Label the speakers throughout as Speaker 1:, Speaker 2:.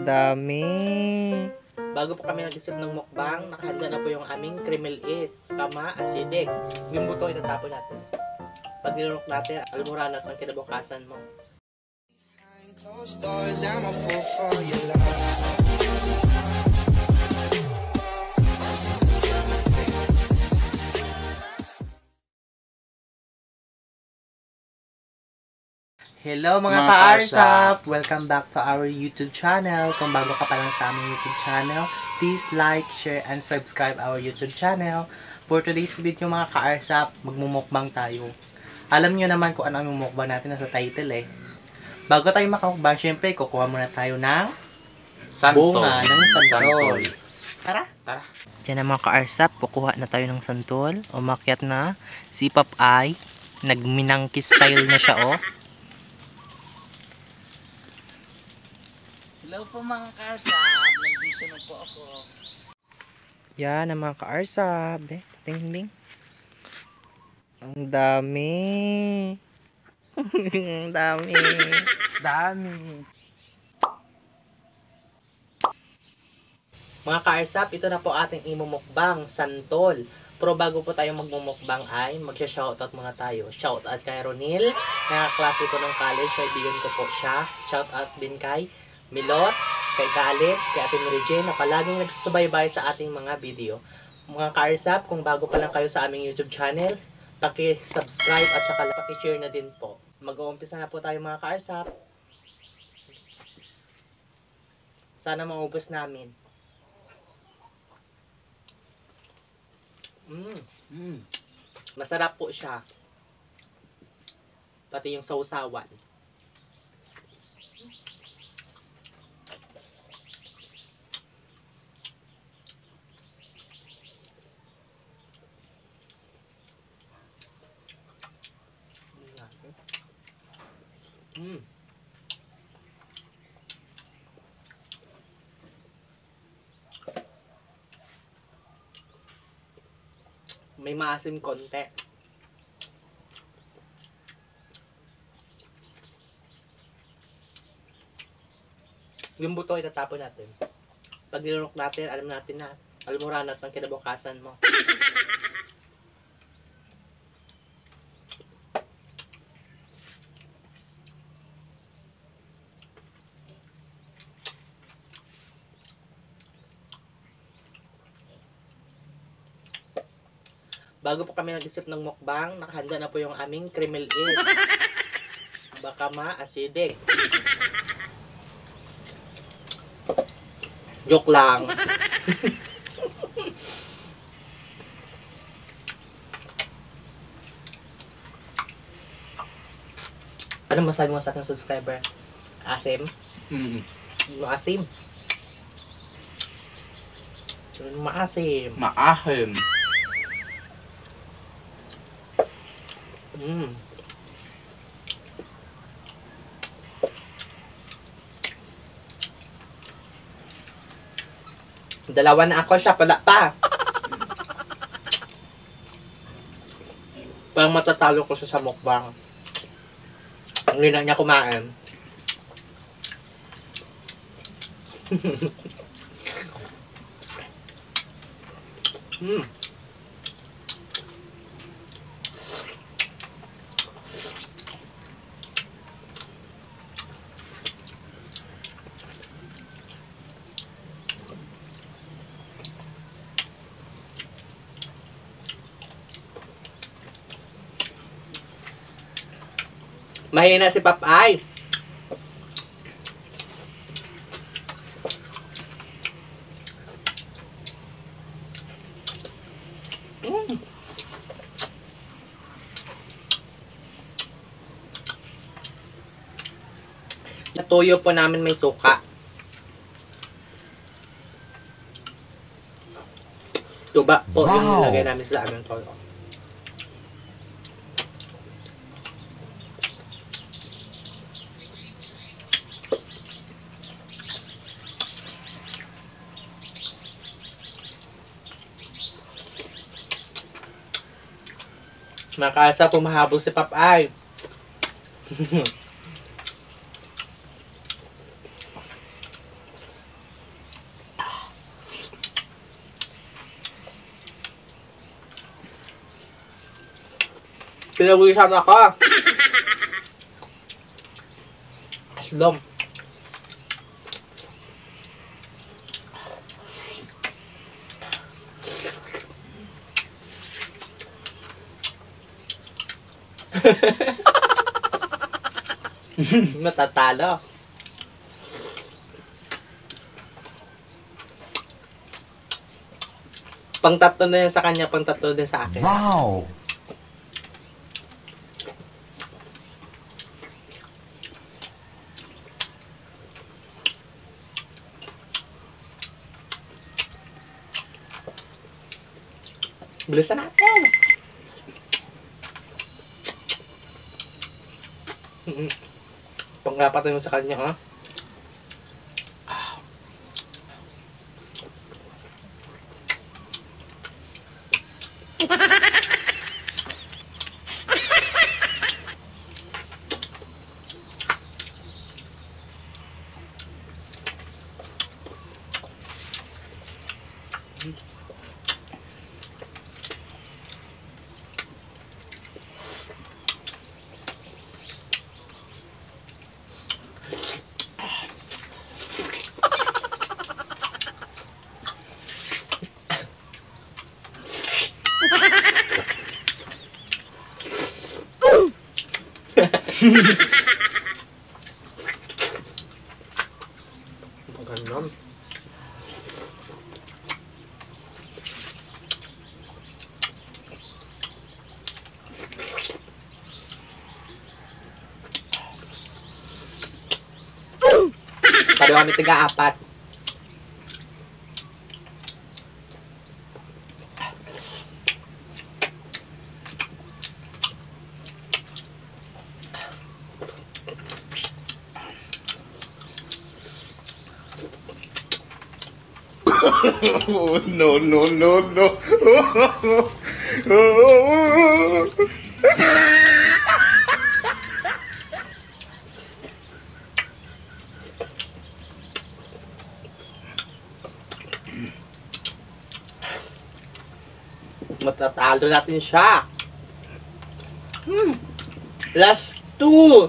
Speaker 1: Ang dami.
Speaker 2: Bago po kami nag-isip ng mukbang, nakahanda na po yung aming creamel is, kama, acidic. Yung buto itatapon natin. Pag nilunok natin, almoranas ang kinabukasan mo.
Speaker 3: Closed doors, I'm a fool for your love.
Speaker 2: Hello mga
Speaker 1: Mga
Speaker 2: ka-arsap! Welcome back to our YouTube channel. Kung bago ka pa lang sa aming YouTube channel, please like, share, and subscribe our YouTube channel. For today's video mga ka-arsap, magmumukbang tayo. Alam nyo naman kung ano ang mumukbang natin nasa title eh. Bago tayo makamukbang, syempre kukuha muna tayo ng bunga ng santol. Tara! Tara! Diyan na mga ka-arsap, kukuha na tayo ng santol. Umakyat na. Si Papay, nagminangki style na siya oh.
Speaker 1: Hello po mga ka-arsap, nandito na po ako.
Speaker 2: Yan ang mga ka-arsap. Ting-ting. Ang dami. Ang dami.
Speaker 1: Dami.
Speaker 2: Mga ka-arsap, ito na po ating imumukbang, santol. Pero bago po tayo magmumukbang ay magsha-shoutout muna tayo. Shoutout kay Ronil, na klase ko ng college, kaibigan ko po siya. Shoutout din kay Milot, kay Kalit, kay Ate Mary Jane, na palaging nagsusubaybay sa ating mga video. Mga ka-arsap, kung bago pa lang kayo sa aming YouTube channel, paki-subscribe at saka paki-share na din po. Mag-uumpisa na po tayo mga ka-arsap. Sana maubos namin. Masarap po siya. Pati yung sausawan. May maasim konti. Yung buto itatapon natin. Pag nilunok natin, alam natin na almoranas ang kinabukasan mo. Bago po kami nag-isip ng mukbang, nakahanda na po yung aming creamel is. Baka ma-acidic. Joke lang. Ano masabi mo sa ating subscriber? Asim? Maasim. Maasim.
Speaker 1: Maasim.
Speaker 2: Dalawa na ako, siya pala pa. Parang matatalo ko siya sa mukbang. Ang lina niya kumain. Mahina si Papay. Natuyo po namin may suka. Tuba po yung nilagay namin sa aming toyo. Nakasa pumahabol si Papay. Pinawisan ako. Aslom. Matatalo. Pang tatlo na yan sa kanya, pang tatlo din sa akin.
Speaker 4: Wow!
Speaker 2: Bilisan natin. Pangapatan mo sa kanya, ha? Ganon. Pareho kami tiga-apat.
Speaker 4: Oh, no, no, no, no.
Speaker 2: Matatalo natin siya. Last two.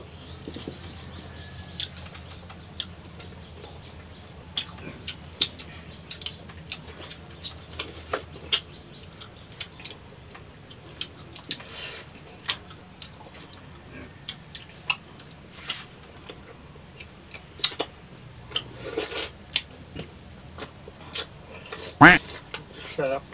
Speaker 2: Sarap.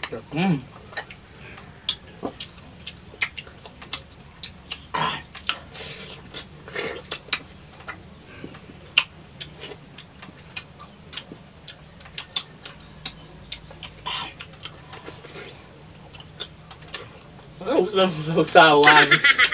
Speaker 2: Ang sausawan.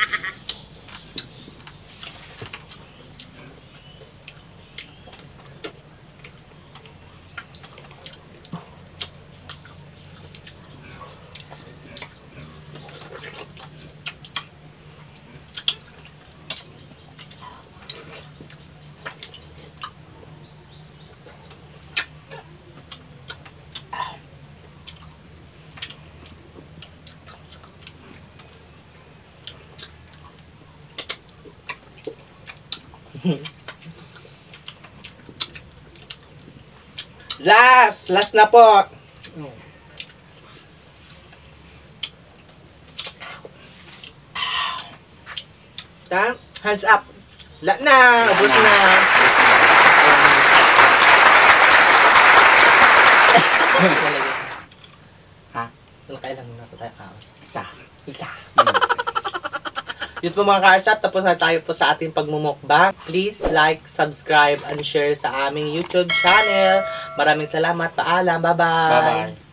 Speaker 2: Last na po. Hands up. Wala na, ubos na. Ha? Kailan na tayo ka? Isa. Yun po mga ka-arsap, tapos na tayo po sa ating pagmumukbang. Please like, subscribe, and share sa aming YouTube channel. Maraming salamat. Paalam. Bye-bye.
Speaker 1: Bye-bye.